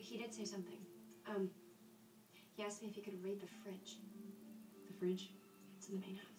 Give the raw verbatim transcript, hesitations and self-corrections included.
he did say something. Um, he asked me if he could raid the fridge. The fridge? It's in the main house.